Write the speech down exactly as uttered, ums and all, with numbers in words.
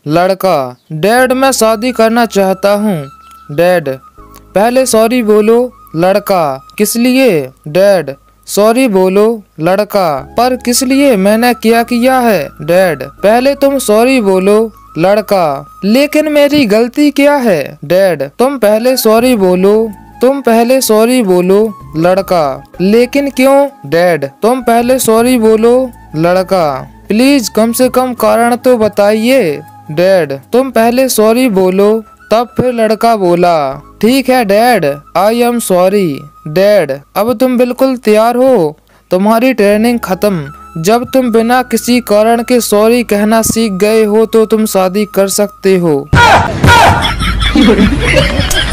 लड़का, डैड मैं शादी करना चाहता हूँ। डैड, पहले सॉरी बोलो। लड़का, किस लिए? डैड, सॉरी बोलो। लड़का, पर किस लिए? मैंने क्या किया है? डैड, पहले तुम सॉरी बोलो। लड़का, लेकिन मेरी गलती क्या है? डैड, तुम पहले सॉरी बोलो। तुम पहले सॉरी बोलो। लड़का, लेकिन क्यों? डैड, तुम पहले सॉरी बोलो। लड़का, प्लीज कम से कम कारण तो बताइए। डैड, तुम पहले सॉरी बोलो। तब फिर लड़का बोला, ठीक है dad, I am sorry. Dad, अब तुम बिल्कुल तैयार हो? तुम्हारी ट्रेनिंग खत्म। जब तुम बिना किसी कारण के सॉरी कहना सीख गए हो तो तुम शादी कर सकते हो।